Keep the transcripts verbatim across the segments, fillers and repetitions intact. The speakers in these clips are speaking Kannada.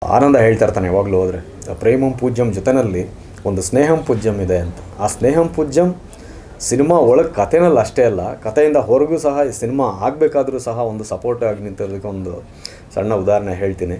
ಆನಂದ ಹೇಳ್ತಾ ಇರ್ತಾನೆ ಯಾವಾಗಲೂ ಹೋದರೆ, ಪ್ರೇಮಂ ಪೂಜ್ಯಂ ಜೊತೆಯಲ್ಲಿ ಒಂದು ಸ್ನೇಹಂ ಪೂಜ್ಯಂ ಇದೆ ಅಂತ. ಆ ಸ್ನೇಹಂ ಪೂಜ್ಯಂ ಸಿನಿಮಾ ಒಳಗೆ ಕಥೆನಲ್ಲಿ ಅಷ್ಟೇ ಅಲ್ಲ, ಕಥೆಯಿಂದ ಹೊರಗೂ ಸಹ ಈ ಸಿನಿಮಾ ಆಗಬೇಕಾದ್ರೂ ಸಹ ಒಂದು ಸಪೋರ್ಟ್ ಆಗಿ ನಿಂತಿರೋದಕ್ಕೆ ಒಂದು ಸಣ್ಣ ಉದಾಹರಣೆ ಹೇಳ್ತೀನಿ.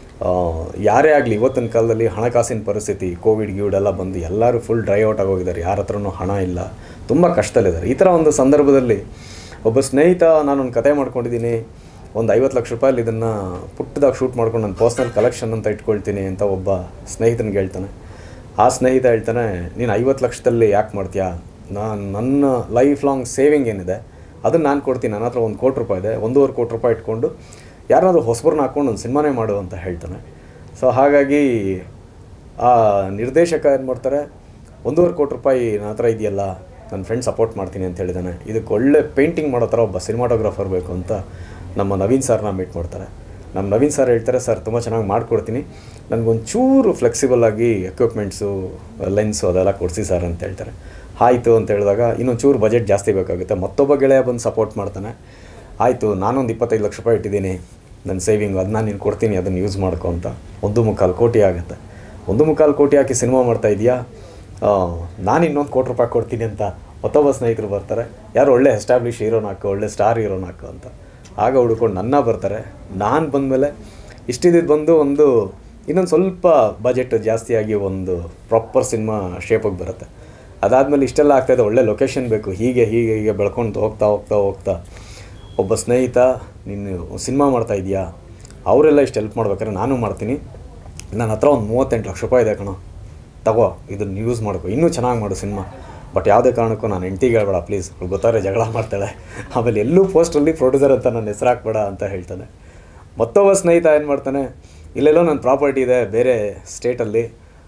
ಯಾರೇ ಆಗಲಿ ಇವತ್ತಿನ ಕಾಲದಲ್ಲಿ ಹಣಕಾಸಿನ ಪರಿಸ್ಥಿತಿ, ಕೋವಿಡ್ ಗೀವಿಡ್ ಎಲ್ಲ ಬಂದು ಎಲ್ಲರೂ ಫುಲ್ ಡ್ರೈ ಔಟ್ ಆಗೋಗಿದ್ದಾರೆ, ಯಾರ ಹತ್ರನೂ ಹಣ ಇಲ್ಲ, ತುಂಬ ಕಷ್ಟದಲ್ಲಿದ್ದಾರೆ. ಈ ಥರ ಒಂದು ಸಂದರ್ಭದಲ್ಲಿ ಒಬ್ಬ ಸ್ನೇಹಿತ ನಾನೊಂದು ಕತೆ ಮಾಡ್ಕೊಂಡಿದ್ದೀನಿ, ಒಂದು ಐವತ್ತು ಲಕ್ಷ ರೂಪಾಯಲ್ಲಿ ಇದನ್ನು ಪುಟ್ಟದಾಗ ಶೂಟ್ ಮಾಡ್ಕೊಂಡು ನನ್ನ ಪರ್ಸ್ನಲ್ ಕಲೆಕ್ಷನ್ ಅಂತ ಇಟ್ಕೊಳ್ತೀನಿ ಅಂತ ಒಬ್ಬ ಸ್ನೇಹಿತನಿಗೆ ಹೇಳ್ತಾನೆ. ಆ ಸ್ನೇಹಿತ ಹೇಳ್ತಾನೆ, ನೀನು ಐವತ್ತು ಲಕ್ಷದಲ್ಲಿ ಯಾಕೆ ಮಾಡ್ತೀಯಾ, ನಾನು ನನ್ನ ಲೈಫ್ ಲಾಂಗ್ ಸೇವಿಂಗ್ ಏನಿದೆ ಅದನ್ನು ನಾನು ಕೊಡ್ತೀನಿ, ನನ್ನ ಹತ್ರ ಒಂದು ಕೋಟಿ ರೂಪಾಯಿ ಇದೆ, ಒಂದೂವರೆ ಕೋಟಿ ರೂಪಾಯಿ ಇಟ್ಕೊಂಡು ಯಾರಾದರೂ ಹೊಸಬರನ್ನ ಹಾಕ್ಕೊಂಡು ಒಂದು ಸಿನಿಮಾನೇ ಮಾಡು ಅಂತ ಹೇಳ್ತಾನೆ. ಸೊ ಹಾಗಾಗಿ ಆ ನಿರ್ದೇಶಕ ಏನು ಮಾಡ್ತಾರೆ, ಒಂದೂವರೆ ಕೋಟಿ ರೂಪಾಯಿ ನನ್ನ ಹತ್ರ ಇದೆಯಲ್ಲ, ನನ್ನ ಫ್ರೆಂಡ್ ಸಪೋರ್ಟ್ ಮಾಡ್ತೀನಿ ಅಂತ ಹೇಳಿದ್ದಾನೆ, ಇದಕ್ಕೆ ಒಳ್ಳೆ ಪೇಂಟಿಂಗ್ ಮಾಡೋ ಥರ ಒಬ್ಬ ಸಿನಿಮಾಟೋಗ್ರಾಫರ್ ಬೇಕು ಅಂತ ನಮ್ಮ ನವೀನ್ ಸರ್ನ ಮೀಟ್ ಮಾಡ್ತಾರೆ. ನಮ್ಮ ನವೀನ್ ಸರ್ ಹೇಳ್ತಾರೆ, ಸರ್ ತುಂಬ ಚೆನ್ನಾಗಿ ಮಾಡಿಕೊಡ್ತೀನಿ, ನನಗೊಂಚೂರು ಫ್ಲೆಕ್ಸಿಬಲ್ ಆಗಿ ಎಕ್ವಿಪ್ಮೆಂಟ್ಸು ಲೆನ್ಸು ಅದೆಲ್ಲ ಕೊಡಿಸಿ ಸರ್ ಅಂತ ಹೇಳ್ತಾರೆ. ಆಯಿತು ಅಂತ ಹೇಳಿದಾಗ ಇನ್ನೊಂದು ಚೂರು ಬಜೆಟ್ ಜಾಸ್ತಿ ಬೇಕಾಗುತ್ತೆ. ಮತ್ತೊಬ್ಬ ಗೆಳೆಯ ಬಂದು ಸಪೋರ್ಟ್ ಮಾಡ್ತಾನೆ. ಆಯಿತು, ನಾನೊಂದು ಇಪ್ಪತ್ತೈದು ಲಕ್ಷ ರೂಪಾಯಿ ಇಟ್ಟಿದ್ದೀನಿ ನನ್ನ ಸೇವಿಂಗು, ಅದನ್ನ ನೀನು ಕೊಡ್ತೀನಿ, ಅದನ್ನು ಯೂಸ್ ಮಾಡ್ಕೊ ಅಂತ. ಒಂದು ಮುಕ್ಕಾಲು ಕೋಟಿ ಆಗುತ್ತೆ. ಒಂದು ಮುಕ್ಕಾಲು ಕೋಟಿ ಹಾಕಿ ಸಿನಿಮಾ ಮಾಡ್ತಾಯಿದ್ಯಾ, ನಾನು ಇನ್ನೊಂದು ಕೋಟಿ ರೂಪಾಯಿ ಕೊಡ್ತೀನಿ ಅಂತ ಮತ್ತೊಬ್ಬ ಸ್ನೇಹಿತರು ಬರ್ತಾರೆ, ಯಾರು ಒಳ್ಳೆ ಎಸ್ಟಾಬ್ಲಿಷ್ ಹೀರೋನ ಹಾಕು, ಒಳ್ಳೆ ಸ್ಟಾರ್ ಹೀರೋನ ಹಾಕು ಅಂತ. ಆಗ ಹುಡ್ಕೊಂಡು ನನ್ನ ಬರ್ತಾರೆ. ನಾನು ಬಂದಮೇಲೆ ಇಷ್ಟಿದ್ದು ಬಂದು ಒಂದು ಇನ್ನೊಂದು ಸ್ವಲ್ಪ ಬಜೆಟ್ ಜಾಸ್ತಿಯಾಗಿ ಒಂದು ಪ್ರಾಪರ್ ಸಿನಿಮಾ ಶೇಪಿಗೆ ಬರುತ್ತೆ. ಅದಾದಮೇಲೆ ಇಷ್ಟೆಲ್ಲ ಆಗ್ತಾಯಿದೆ, ಒಳ್ಳೆ ಲೊಕೇಶನ್ ಬೇಕು, ಹೀಗೆ ಹೀಗೆ ಹೀಗೆ ಬೆಳ್ಕೊಂಡು ಹೋಗ್ತಾ ಹೋಗ್ತಾ ಹೋಗ್ತಾ ಒಬ್ಬ ಸ್ನೇಹಿತ, ನೀನು ಸಿನಿಮಾ ಮಾಡ್ತಾಯಿದ್ಯಾ, ಅವರೆಲ್ಲ ಇಷ್ಟು ಹೆಲ್ಪ್ ಮಾಡ್ಬೇಕಾದ್ರೆ ನಾನು ಮಾಡ್ತೀನಿ, ನನ್ನ ಹತ್ರ ಒಂದು ಮೂವತ್ತೆಂಟು ಲಕ್ಷ ರೂಪಾಯಿ ಇದೆ ಕಣೋ, ತಗೋ ಇದನ್ನು ಯೂಸ್ ಮಾಡ್ಕೊ, ಇನ್ನೂ ಚೆನ್ನಾಗಿ ಮಾಡು ಸಿನಿಮಾ, ಬಟ್ ಯಾವುದೇ ಕಾರಣಕ್ಕೂ ನಾನು ಹೆಂಡ್ತಿಗೆ ಹೇಳ್ಬೇಡ ಪ್ಲೀಸ್, ಗೊತ್ತಾರೆ ಜಗಳ ಮಾಡ್ತಾಳೆ, ಆಮೇಲೆ ಎಲ್ಲೂ ಪೋಸ್ಟಲ್ಲಿ ಪ್ರೊಡ್ಯೂಸರ್ ಅಂತ ನನ್ನ ಹೆಸರು ಹಾಕ್ಬೇಡ ಅಂತ ಹೇಳ್ತಾನೆ. ಮತ್ತೊಬ್ಬ ಸ್ನೇಹಿತ ಏನು ಮಾಡ್ತಾನೆ, ಇಲ್ಲೆಲ್ಲೋ ನನ್ನ ಪ್ರಾಪರ್ಟಿ ಇದೆ ಬೇರೆ ಸ್ಟೇಟಲ್ಲಿ,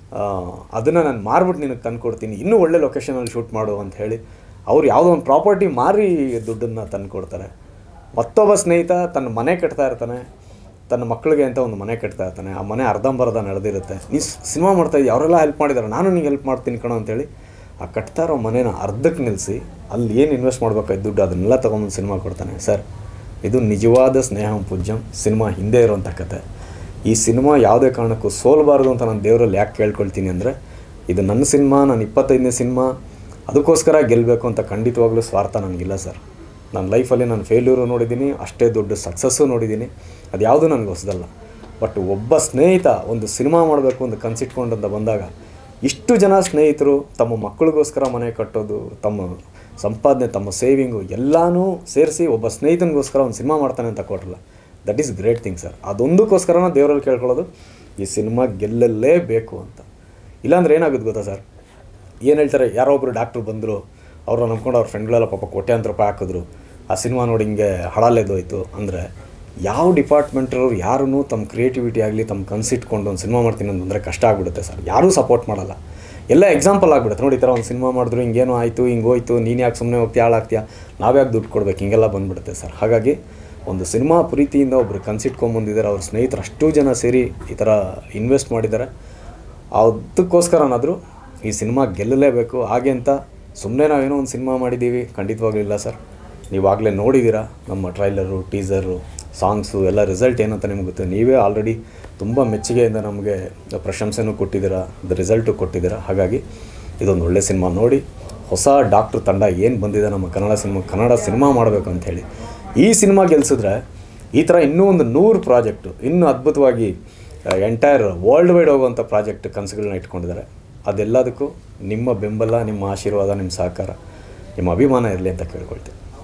ಅದನ್ನು ನಾನು ಮಾರ್ಬಿಟ್ಟು ನಿನಗೆ ತಂದು ಕೊಡ್ತೀನಿ, ಇನ್ನೂ ಒಳ್ಳೆ ಲೊಕೇಶನಲ್ಲಿ ಶೂಟ್ ಮಾಡು ಅಂತ ಹೇಳಿ ಅವ್ರು ಯಾವುದೋ ಒಂದು ಪ್ರಾಪರ್ಟಿ ಮಾರಿ ದುಡ್ಡನ್ನು ತಂದು ಕೊಡ್ತಾರೆ. ಮತ್ತೊಬ್ಬ ಸ್ನೇಹಿತ ತನ್ನ ಮನೆ ಕಟ್ತಾ ಇರ್ತಾನೆ, ತನ್ನ ಮಕ್ಕಳಿಗೆ ಅಂತ ಒಂದು ಮನೆ ಕಟ್ತಾ ಇರ್ತಾನೆ, ಆ ಮನೆ ಅರ್ಧಂಬರ್ಧ ನಡೆದಿರುತ್ತೆ. ನೀ ಸಿನಿಮಾ ಮಾಡ್ತಾಯಿದ್ದೆ, ಅವರೆಲ್ಲ ಹೆಲ್ಪ್ ಮಾಡಿದ್ದಾರೆ, ನಾನು ನಿಂಗೆ ಹೆಲ್ಪ್ ಮಾಡ್ತೀನಿ ಕಣೋ ಅಂತೇಳಿ ಆ ಕಟ್ತಾ ಇರೋ ಮನೇನ ಅರ್ಧಕ್ಕೆ ನಿಲ್ಲಿಸಿ ಅಲ್ಲಿ ಏನು ಇನ್ವೆಸ್ಟ್ ಮಾಡ್ಬೇಕಾಯ್ತು ದುಡ್ಡು ಅದನ್ನೆಲ್ಲ ತೊಗೊಂಬಂದು ಸಿನಿಮಾ ಕೊಡ್ತಾನೆ. ಸರ್, ಇದು ನಿಜವಾದ ಸ್ನೇಹಂ ಪೂಜ್ಯಂ ಸಿನಿಮಾ ಹಿಂದೆ ಇರೋಂಥ ಕತೆ. ಈ ಸಿನಿಮಾ ಯಾವುದೇ ಕಾರಣಕ್ಕೂ ಸೋಲಬಾರ್ದು ಅಂತ ನಾನು ದೇವರಲ್ಲಿ ಯಾಕೆ ಕೇಳ್ಕೊಳ್ತೀನಿ ಅಂದರೆ, ಇದು ನನ್ನ ಸಿನಿಮಾ, ನಾನು ಇಪ್ಪತ್ತೈದನೇ ಸಿನಿಮಾ, ಅದಕ್ಕೋಸ್ಕರ ಗೆಲ್ಲಬೇಕು ಅಂತ ಖಂಡಿತವಾಗ್ಲೂ ಸ್ವಾರ್ಥ ನನಗಿಲ್ಲ ಸರ್. ನನ್ನ ಲೈಫಲ್ಲಿ ನಾನು ಫೇಲ್ಯೂರು ನೋಡಿದ್ದೀನಿ, ಅಷ್ಟೇ ದೊಡ್ಡ ಸಕ್ಸಸ್ಸು ನೋಡಿದ್ದೀನಿ, ಅದು ಯಾವುದೂ ನನಗೆ ಹೊಸದಲ್ಲ. ಬಟ್ ಒಬ್ಬ ಸ್ನೇಹಿತ ಒಂದು ಸಿನಿಮಾ ಮಾಡಬೇಕು ಅಂತ ಕನಸಿಟ್ಕೊಂಡಂತ ಬಂದಾಗ ಇಷ್ಟು ಜನ ಸ್ನೇಹಿತರು ತಮ್ಮ ಮಕ್ಕಳಿಗೋಸ್ಕರ ಮನೆ ಕಟ್ಟೋದು, ತಮ್ಮ ಸಂಪಾದನೆ, ತಮ್ಮ ಸೇವಿಂಗು ಎಲ್ಲನೂ ಸೇರಿಸಿ ಒಬ್ಬ ಸ್ನೇಹಿತನಿಗೋಸ್ಕರ ಒಂದು ಸಿನಿಮಾ ಮಾಡ್ತಾನೆ ಅಂತ ಕೊಟ್ಟರಲ್ಲ, that is great thing sir. ಅದೊಂದಕ್ಕೋಸ್ಕರನ ದೇವರಲ್ಲಿ ಕೇಳ್ಕೊಳ್ಳೋದು ಈ ಸಿನಿಮಾ ಗೆಲ್ಲಲೇಬೇಕು ಅಂತ. ಇಲ್ಲಾಂದ್ರೆ ಏನಾಗುತ್ತೆ ಗೊತ್ತಾ ಸರ್, ಏನು ಹೇಳ್ತಾರೆ, ಯಾರೋ ಒಬ್ಬರು ಡಾಕ್ಟ್ರು ಬಂದರು, ಅವ್ರನ್ನ ನಂಬ್ಕೊಂಡು ಅವ್ರ ಫ್ರೆಂಡ್ಗಳೆಲ್ಲ ಪಾಪ ಕೋಟ್ಯಾಂತರ ರೂಪಾಯಿ ಹಾಕಿದ್ರು, ಆ ಸಿನಿಮಾ ನೋಡಿ ಹಿಂಗೆ ಹಳಾಲೆದೋಯ್ತು ಅಂದರೆ, ಯಾವ ಡಿಪಾರ್ಟ್ಮೆಂಟ್ರವ್ರು ಯಾರೂ ತಮ್ಮ ಕ್ರಿಯೇಟಿವಿಟಿ ಆಗಲಿ ತಮ್ಮ ಕನಸಿಟ್ಕೊಂಡು ಒಂದು ಸಿನಿಮಾ ಮಾಡ್ತೀನಿ ಅಂತಂದರೆ ಕಷ್ಟ ಆಗಿಬಿಡುತ್ತೆ ಸರ್. ಯಾರೂ ಸಪೋರ್ಟ್ ಮಾಡಲ್ಲ, ಎಲ್ಲ ಎಕ್ಸಾಂಪಲ್ ಆಗಿಬಿಡುತ್ತೆ. ನೋಡಿ, ಈ ಥರ ಒಂದು ಸಿನಿಮಾ ಮಾಡಿದ್ರು, ಹಿಂಗೇನೋ ಆಯಿತು, ಹಿಂಗೆ ಹೋಯ್ತು, ನೀನು ಯಾಕೆ ಸುಮ್ಮನೆ ಹೋಗ್ತೀಯ, ಹಾಳಾಗ್ತೀಯಾ, ನಾವ್ಯಾಕೆ ದುಡ್ಡು ಕೊಡ್ಬೇಕು, ಹಿಂಗೆಲ್ಲ ಬಂದುಬಿಡುತ್ತೆ ಸರ್. ಹಾಗಾಗಿ ಒಂದು ಸಿನಿಮಾ ಪ್ರೀತಿಯಿಂದ ಒಬ್ಬರು ಕನಸಿಟ್ಕೊಂಬಂದಿದ್ದಾರೆ, ಅವ್ರ ಸ್ನೇಹಿತರು ಅಷ್ಟೂ ಜನ ಸೇರಿ ಈ ಥರ ಇನ್ವೆಸ್ಟ್ ಮಾಡಿದ್ದಾರೆ. ಅದಕ್ಕೋಸ್ಕರನಾದರೂ ಈ ಸಿನಿಮಾ ಗೆಲ್ಲಲೇಬೇಕು. ಹಾಗೆ ಅಂತ ಸುಮ್ಮನೆ ನಾವೇನೋ ಒಂದು ಸಿನಿಮಾ ಮಾಡಿದ್ದೀವಿ ಖಂಡಿತವಾಗಲಿಲ್ಲ ಸರ್. ನೀವಾಗಲೇ ನೋಡಿದ್ದೀರಾ ನಮ್ಮ ಟ್ರೈಲರು, ಟೀಸರು, ಸಾಂಗ್ಸು ಎಲ್ಲ ರಿಸಲ್ಟ್ ಏನಂತ ನಿಮ್ಗೆ ಗೊತ್ತು. ನೀವೇ ಆಲ್ರೆಡಿ ತುಂಬ ಮೆಚ್ಚುಗೆಯಿಂದ ನಮಗೆ ಪ್ರಶಂಸೆನೂ ಕೊಟ್ಟಿದ್ದೀರಾ, ಅದು ರಿಸಲ್ಟು ಕೊಟ್ಟಿದ್ದೀರಾ. ಹಾಗಾಗಿ ಇದೊಂದು ಒಳ್ಳೆ ಸಿನಿಮಾ ನೋಡಿ, ಹೊಸ ಡಾಕ್ಟ್ರ್ ತಂಡ ಏನು ಬಂದಿದೆ ನಮ್ಮ ಕನ್ನಡ ಸಿನಿಮಾ ಕನ್ನಡ ಸಿನಿಮಾ ಮಾಡಬೇಕು ಅಂಥೇಳಿ, ಈ ಸಿನಿಮಾ ಗೆಲ್ಲಿಸಿದ್ರೆ ಈ ಥರ ಇನ್ನೂ ಒಂದು ನೂರು ಪ್ರಾಜೆಕ್ಟು ಇನ್ನೂ ಅದ್ಭುತವಾಗಿ ಎಂಟೈರ್ ವರ್ಲ್ಡ್ ವೈಡ್ ಹೋಗುವಂಥ ಪ್ರಾಜೆಕ್ಟ್ ಕನಸುಗಳನ್ನ ಇಟ್ಕೊಂಡಿದ್ದಾರೆ. ಅದೆಲ್ಲದಕ್ಕೂ ನಿಮ್ಮ ಬೆಂಬಲ, ನಿಮ್ಮ ಆಶೀರ್ವಾದ, ನಿಮ್ಮ ಸಹಕಾರ, ನಿಮ್ಮ ಅಭಿಮಾನ ಇರಲಿ ಅಂತ ಕೇಳ್ಕೊಳ್ತೀನಿ.